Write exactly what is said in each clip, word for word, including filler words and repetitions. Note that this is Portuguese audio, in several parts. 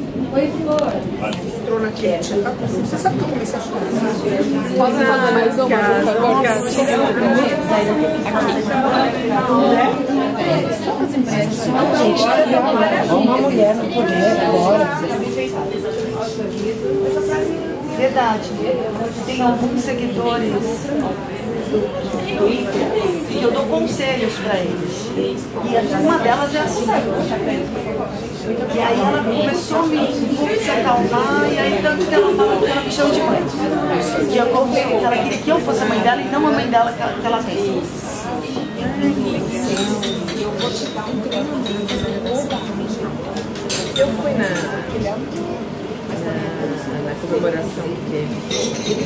Oi, Flor. Entrou na quiete. Você sabe que eu comecei a chorar? Posso fazer mais uma, por favor? Gente, uma mulher no poder agora. Verdade. Tem alguns seguidores do Twitter que eu dou conselhos para eles. E uma delas é assim. E aí ela começou a me, me se acalmar, e aí tanto que ela fala que ela me chama de mãe. Que eu contei que ela queria que eu fosse a mãe dela e não a mãe dela que ela tem. Eu fui na, na, na comemoração que teve.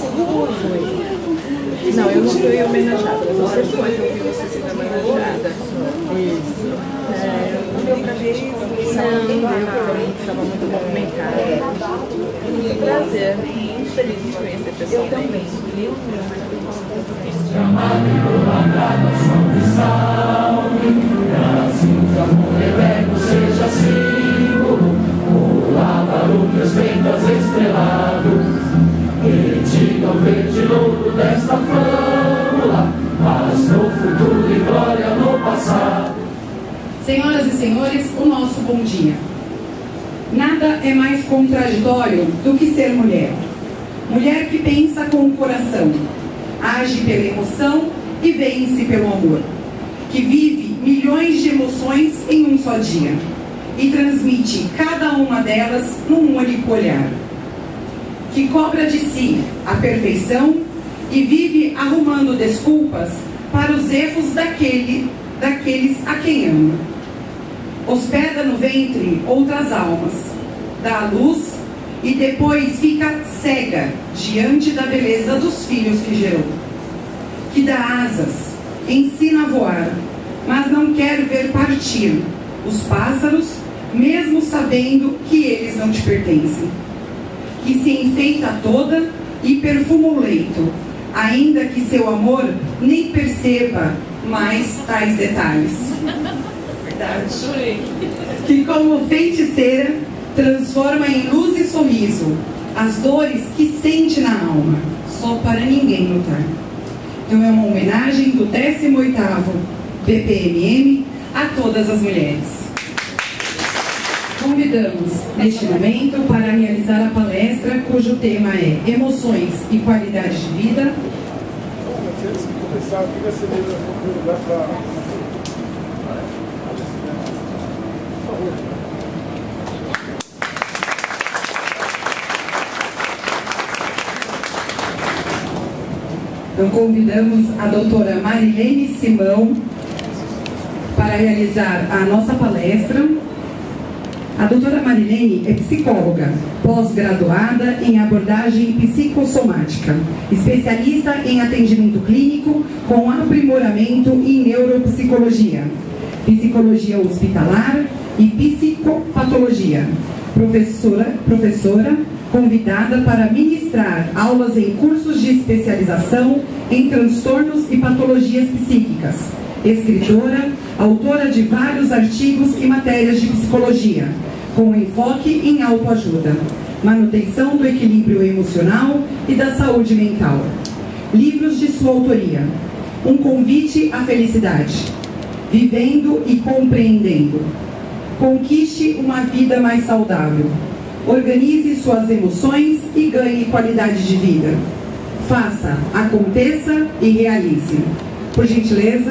Foi. Não, eu não fui homenageada, mas você foi, eu vi você sendo homenageada. Isso. É, não deu pra ver, não, não deu pra ver, estava muito movimentada. Foi um prazer, muito feliz de conhecer pessoalmente. Eu também. Chamado e prolongada ação de salve, assim de amor eterno seja símbolo, o lábaro que os ventos estrelados retigam verde louro desta flâmula, mas no futuro e glória no passado. Senhoras e senhores, o nosso bom dia. Nada é mais contraditório do que ser mulher. Mulher que pensa com o coração, age pela emoção e vence pelo amor, que vive milhões de emoções em um só dia e transmite cada uma delas num único olhar, que cobra de si a perfeição e vive arrumando desculpas para os erros daquele, daqueles a quem ama. Hospeda no ventre outras almas, dá à luz e depois fica cega diante da beleza dos filhos que gerou. Que dá asas, ensina a voar, mas não quer ver partir os pássaros, mesmo sabendo que eles não te pertencem. Que se enfeita toda e perfuma o leito, ainda que seu amor nem perceba mais tais detalhes. Verdade. Que como feiticeira transforma em luz e sorriso as dores que sente na alma, só para ninguém notar. Então é uma homenagem do décimo oitavo B P M M a todas as mulheres. Convidamos neste momento para realizar a palestra cujo tema é Emoções e Qualidade de Vida. Antes de começar, eu queria ceder um lugar para... Por favor. Então convidamos a doutora Marilene Simão para realizar a nossa palestra. A doutora Marilene é psicóloga, pós-graduada em abordagem psicossomática, especialista em atendimento clínico com aprimoramento em neuropsicologia, psicologia hospitalar e psicopatologia. Professora, professora convidada para ministrar aulas em cursos de especialização em transtornos e patologias psíquicas. Escritora, autora de vários artigos e matérias de psicologia, com enfoque em autoajuda, manutenção do equilíbrio emocional e da saúde mental. Livros de sua autoria: Um Convite à Felicidade, Vivendo e Compreendendo, Conquiste uma Vida Mais Saudável, Organize Suas Emoções e Ganhe Qualidade de Vida, Faça, Aconteça e Realize. Por gentileza.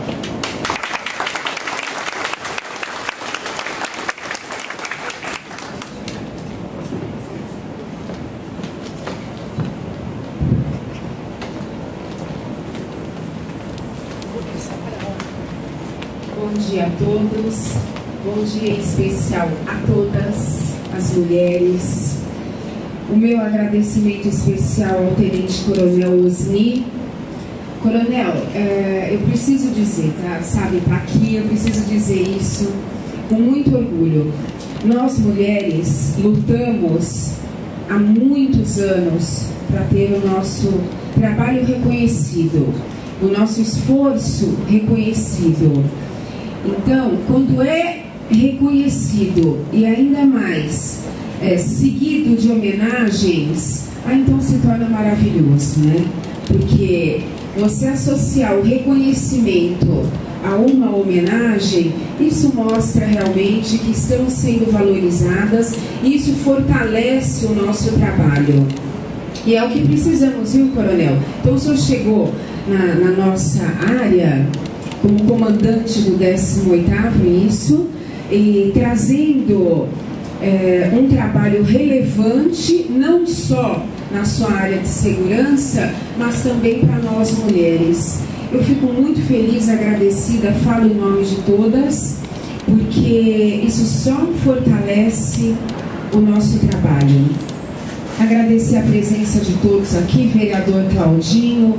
Bom dia a todos, bom dia em especial a todas as mulheres. O meu agradecimento especial ao Tenente Coronel Osni. Coronel, é, eu preciso dizer, tá? Sabe, tá aqui, eu preciso dizer isso com muito orgulho. Nós mulheres lutamos há muitos anos para ter o nosso trabalho reconhecido, o nosso esforço reconhecido. Então, quando é reconhecido e ainda mais é, seguido de homenagens, ah, então se torna maravilhoso, né? Porque você associar o reconhecimento a uma homenagem, isso mostra realmente que estamos sendo valorizadas e isso fortalece o nosso trabalho. E é o que precisamos, viu, Coronel? Então o senhor chegou na, na nossa área como comandante do décimo oitavo, isso, e trazendo é, um trabalho relevante, não só na sua área de segurança, mas também para nós mulheres. Eu fico muito feliz, agradecida, falo em nome de todas, porque isso só fortalece o nosso trabalho. Agradecer a presença de todos aqui, vereador Claudinho,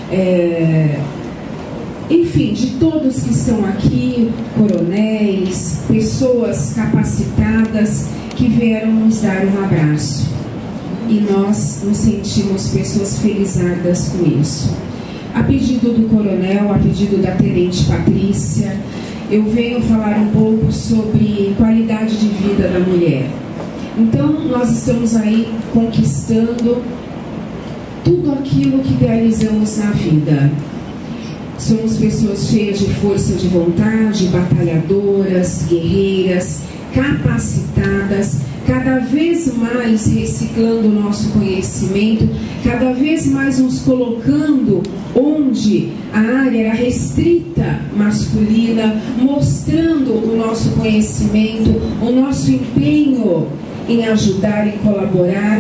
é, enfim, de todos que estão aqui, coronéis, pessoas capacitadas que vieram nos dar um abraço. E nós nos sentimos pessoas felizardas com isso. A pedido do coronel, a pedido da tenente Patrícia, eu venho falar um pouco sobre qualidade de vida da mulher. Então, nós estamos aí conquistando tudo aquilo que idealizamos na vida. Somos pessoas cheias de força de vontade, batalhadoras, guerreiras, capacitadas, cada vez mais reciclando o nosso conhecimento, cada vez mais nos colocando onde a área era restrita masculina, mostrando o nosso conhecimento, o nosso empenho em ajudar e colaborar,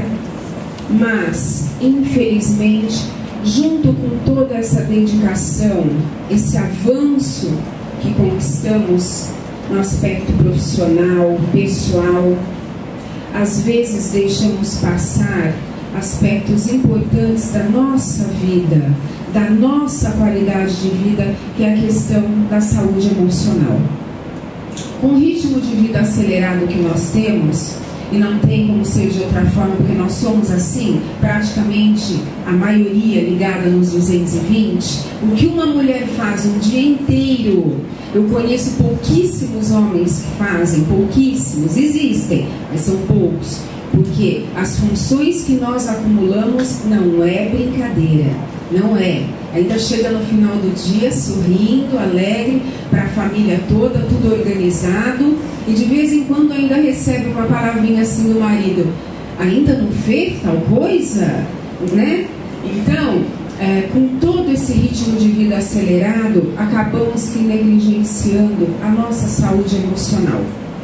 mas, infelizmente, junto com toda essa dedicação, esse avanço que conquistamos no aspecto profissional, pessoal, às vezes deixamos passar aspectos importantes da nossa vida, da nossa qualidade de vida, que é a questão da saúde emocional. Com o ritmo de vida acelerado que nós temos, e não tem como ser de outra forma, porque nós somos assim, praticamente a maioria ligada nos duzentos e vinte, o que uma mulher faz um dia inteiro, eu conheço pouquíssimos homens que fazem, pouquíssimos, existem, mas são poucos, porque as funções que nós acumulamos não é brincadeira, não é. Ainda chega no final do dia sorrindo, alegre, para a família toda, tudo organizado, e de vez em quando ainda recebe uma palavrinha assim do marido: ainda não fez tal coisa? Né? Então, é, com todo esse ritmo de vida acelerado, acabamos que negligenciando a nossa saúde emocional.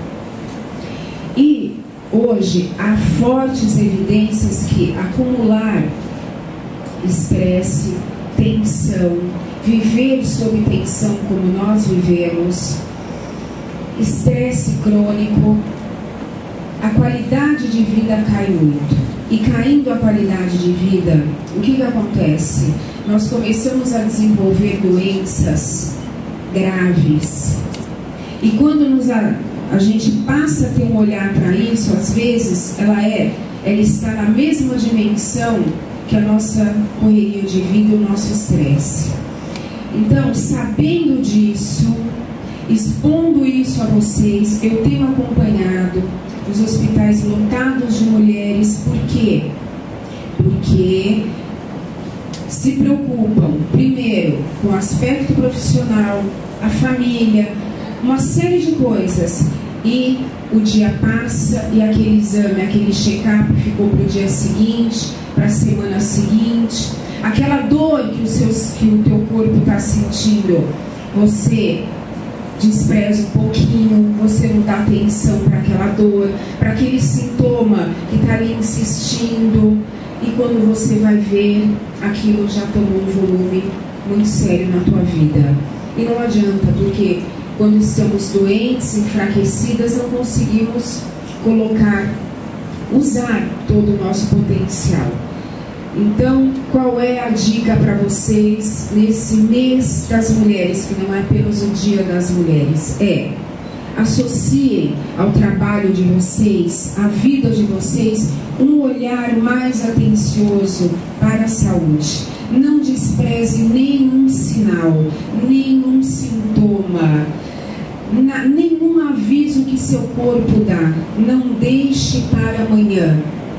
E hoje há fortes evidências que acumular estresse, tensão, viver sob tensão como nós vivemos, estresse crônico, a qualidade de vida cai muito. E caindo a qualidade de vida, o que que acontece? Nós começamos a desenvolver doenças graves. E quando nos a, a gente passa a ter um olhar para isso, às vezes ela é, ela está na mesma dimensão que a nossa correria de vida e o nosso estresse. Então, sabendo disso, expondo isso a vocês, eu tenho acompanhado os hospitais lotados de mulheres. Por quê? Porque se preocupam, primeiro, com o aspecto profissional, a família, uma série de coisas. E o dia passa e aquele exame, aquele check-up ficou para o dia seguinte, para a semana seguinte. Aquela dor que, os seus, que o teu corpo está sentindo, você despreza um pouquinho, você não dá atenção para aquela dor, para aquele sintoma que está ali insistindo, e quando você vai ver, aquilo já tomou um volume muito sério na tua vida. E não adianta, porque quando estamos doentes, enfraquecidas, não conseguimos colocar, usar todo o nosso potencial. Então, qual é a dica para vocês nesse mês das mulheres, que não é apenas o dia das mulheres? É, associem ao trabalho de vocês, à vida de vocês, um olhar mais atencioso para a saúde. Não despreze nenhum sinal, nenhum sintoma. Na, nenhum aviso que seu corpo dá, não deixe para amanhã.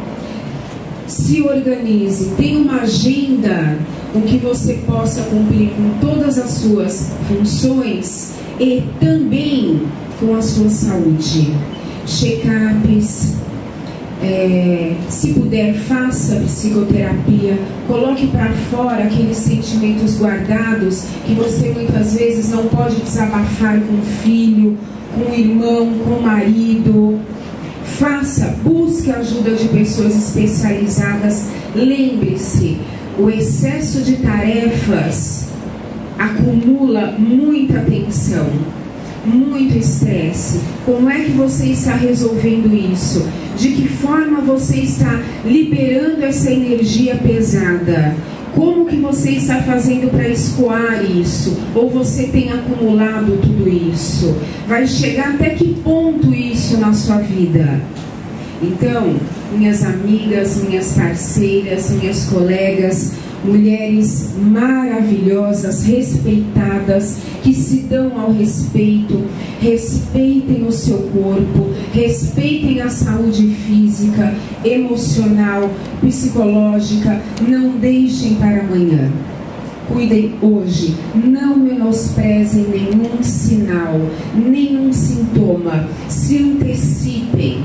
Se organize, tenha uma agenda com que você possa cumprir com todas as suas funções e também com a sua saúde. Check-ups, é, se puder, faça psicoterapia, coloque para fora aqueles sentimentos guardados que você muitas vezes não pode desabafar com o filho, com o irmão, com o marido. Faça, busque a ajuda de pessoas especializadas. Lembre-se, o excesso de tarefas acumula muita tensão, muito estresse. Como é que você está resolvendo isso? De que forma você está liberando essa energia pesada? Como que você está fazendo para escoar isso? Ou você tem acumulado tudo isso? Vai chegar até que ponto isso na sua vida? Então, minhas amigas, minhas parceiras, minhas colegas, mulheres maravilhosas, respeitadas, que se dão ao respeito, respeitem o seu corpo, respeitem a saúde física, emocional, psicológica, não deixem para amanhã. Cuidem hoje, não menosprezem nenhum sinal, nenhum sintoma, se antecipem.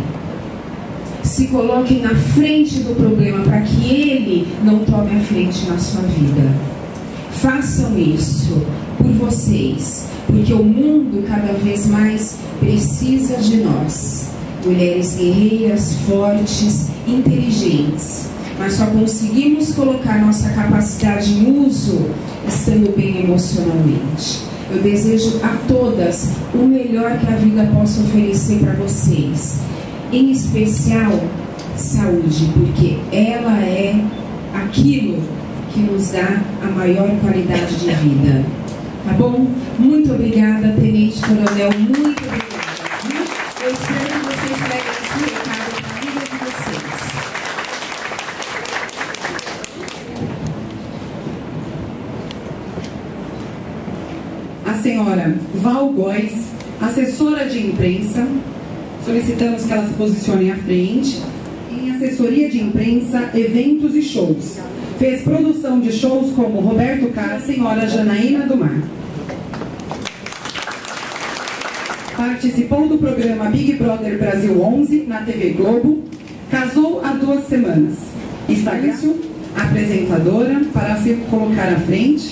Se coloquem na frente do problema para que ele não tome a frente na sua vida. Façam isso por vocês, porque o mundo cada vez mais precisa de nós. Mulheres guerreiras, fortes, inteligentes. Mas só conseguimos colocar nossa capacidade em uso estando bem emocionalmente. Eu desejo a todas o melhor que a vida possa oferecer para vocês. Em especial, saúde, porque ela é aquilo que nos dá a maior qualidade de vida. Tá bom? Muito obrigada, Tenente Coronel, muito obrigada. Eu espero que vocês levem esse recado para a vida de vocês. A senhora Val Góes, assessora de imprensa. Solicitamos que ela se posicione à frente. Em assessoria de imprensa, eventos e shows. Fez produção de shows como Roberto Carlos, senhora Janaína do Mar. Participou do programa Big Brother Brasil onze na T V Globo. Casou há duas semanas. Instagram, apresentadora, para se colocar à frente.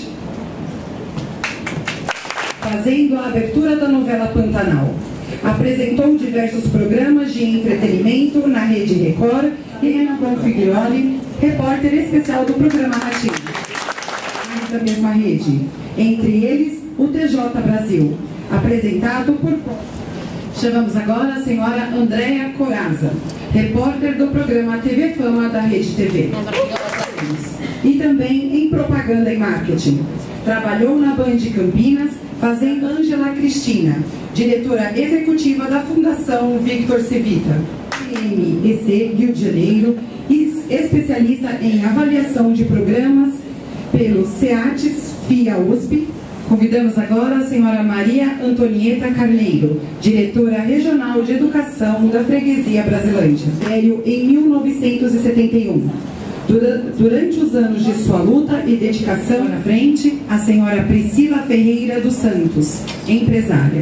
Fazendo a abertura da novela Pantanal. Apresentou diversos programas de entretenimento na Rede Record e Renan Bonfiglioli, repórter especial do programa Ratinho, da mesma rede. Entre eles, o T J Brasil, apresentado por... Chamamos agora a senhora Andréa Coraza, repórter do programa T V Fama da Rede T V. E também em propaganda e marketing. Trabalhou na Band Campinas, fazendo Ângela Cristina, diretora executiva da Fundação Victor Civita, M E C Rio de Janeiro, e especialista em avaliação de programas pelo SEATES F I A U S P. Convidamos agora a senhora Maria Antonieta Carneiro, diretora regional de educação da Freguesia Brasilândia, sério em mil novecentos e setenta e um. Durante os anos de sua luta e dedicação à frente, a senhora Priscila Ferreira dos Santos, empresária.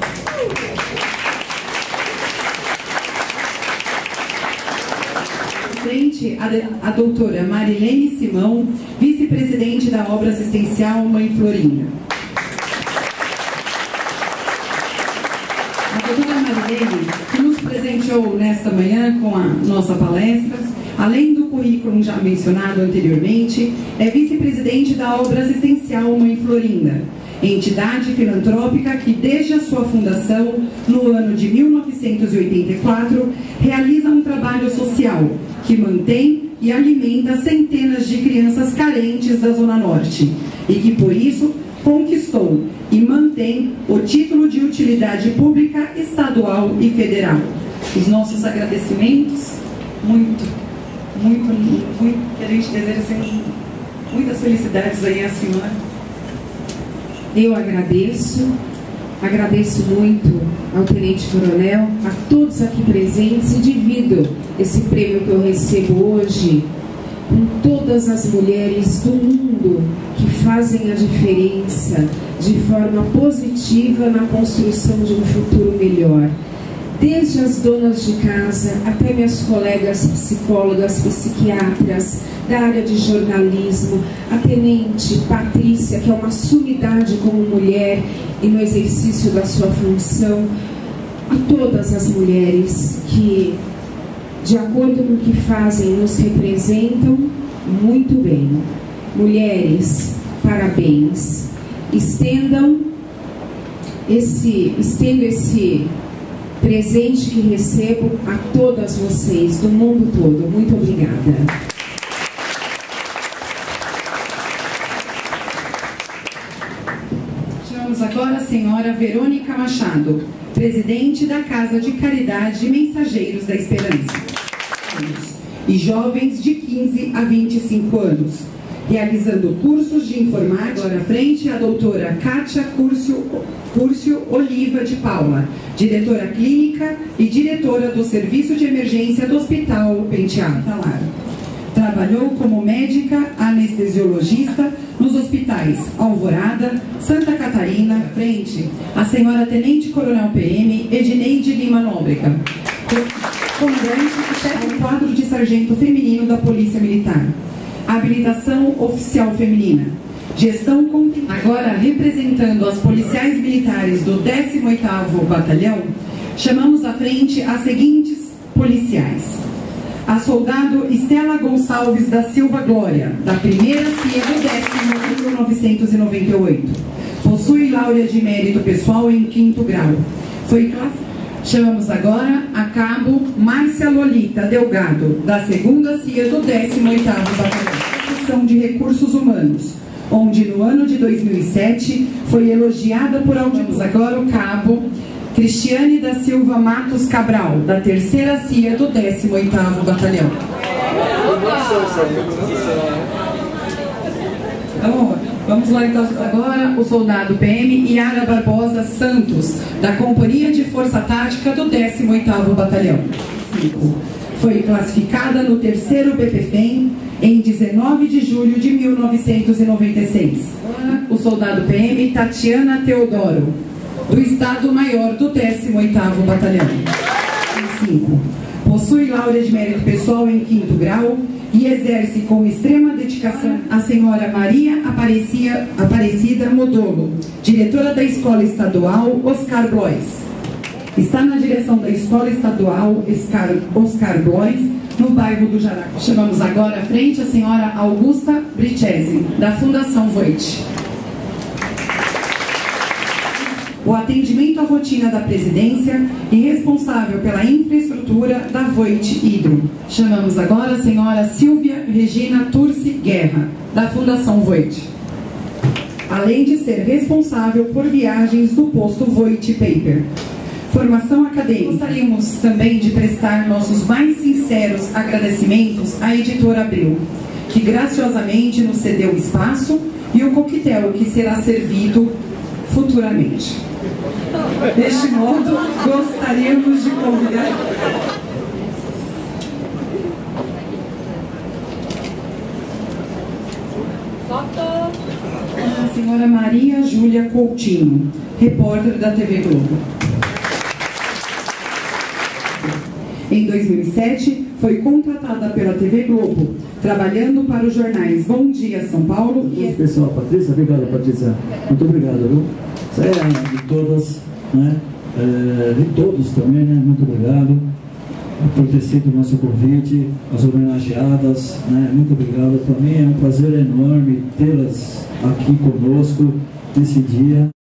Frente, a, a doutora Marilene Simão, vice-presidente da obra assistencial Mãe Florinda. A doutora Marilene, que nos presenteou nesta manhã com a nossa palestra, além do currículo já mencionado anteriormente, é vice-presidente da obra assistencial Mãe Florinda, entidade filantrópica que, desde a sua fundação, no ano de mil novecentos e oitenta e quatro, realiza um trabalho social que mantém e alimenta centenas de crianças carentes da Zona Norte e que, por isso, conquistou e mantém o título de utilidade pública estadual e federal. Os nossos agradecimentos, muito, muito, muito, que a gente deseja sempre muitas felicidades aí à senhora. Eu agradeço, Agradeço muito ao Tenente Coronel, a todos aqui presentes, e divido esse prêmio que eu recebo hoje com todas as mulheres do mundo que fazem a diferença de forma positiva na construção de um futuro melhor. Desde as donas de casa até minhas colegas psicólogas, psiquiatras, da área de jornalismo, a Tenente Patrícia, que é uma sumidade como mulher e no exercício da sua função, a todas as mulheres que, de acordo com o que fazem, nos representam muito bem. Mulheres, parabéns. Estendam esse, estendo esse presente que recebo a todas vocês, do mundo todo. Muito obrigada. Chamamos agora a senhora Verônica Machado, presidente da Casa de Caridade Mensageiros da Esperança, e jovens de quinze a vinte e cinco anos, realizando cursos de informática. Agora à frente, a doutora Kátia Curcio, Curcio Oliva de Paula, diretora clínica e diretora do Serviço de Emergência do Hospital Penteado. Trabalhou como médica anestesiologista nos hospitais Alvorada, Santa Catarina. Frente, a senhora Tenente Coronel P M Edineide Lima Nóbrega, comandante e chefe do quadro de sargento feminino da Polícia Militar. Habilitação oficial feminina. Gestão contínua. Agora, representando as policiais militares do décimo oitavo Batalhão, chamamos à frente as seguintes policiais. A soldado Estela Gonçalves da Silva Glória, da primeira C I A do décimo em mil novecentos e noventa e oito. Possui laurea de mérito pessoal em quinto grau. Foi classificada. Chamamos agora a cabo Márcia Lolita Delgado, da segunda C I A do décimo oitavo Batalhão de Recursos Humanos, onde no ano de dois mil e sete foi elogiada por alguns. Agora o cabo Cristiane da Silva Matos Cabral, da terceira C I A do décimo oitavo Batalhão. Vamos, vamos lá então agora o soldado P M Yara Barbosa Santos, da Companhia de Força Tática do décimo oitavo Batalhão. Foi classificada no terceiro B P F E M em dezenove de julho de mil novecentos e noventa e seis. O soldado P M Tatiana Teodoro, do Estado-Maior do décimo oitavo Batalhão. cinco. Possui laurea de mérito pessoal em quinto grau e exerce com extrema dedicação a senhora Maria Aparecia, Aparecida Modolo, diretora da Escola Estadual Oscar Blois. Está na direção da Escola Estadual Oscar, Oscar Blois, no bairro do Jaraguá. Chamamos agora à frente a senhora Augusta Brichesi, da Fundação Voit. O atendimento à rotina da presidência e responsável pela infraestrutura da Voit Hidro. Chamamos agora a senhora Silvia Regina Turci Guerra, da Fundação Voit. Além de ser responsável por viagens do posto Voit Paper. Formação acadêmica. Gostaríamos também de prestar nossos mais sinceros agradecimentos à editora Abril, que graciosamente nos cedeu espaço e o coquetel que será servido futuramente. Deste modo, gostaríamos de convidar a senhora Maria Júlia Coutinho, repórter da T V Globo. Em dois mil e sete, foi contratada pela T V Globo, trabalhando para os jornais Bom Dia São Paulo e... Pessoal, Patrícia, obrigado, Patrícia. Muito obrigado, viu? Isso é de todas, né? É, de todos também, né? Muito obrigado por ter sido o nosso convite, as homenageadas, né? Muito obrigado. Para mim é um prazer enorme tê-las aqui conosco nesse dia.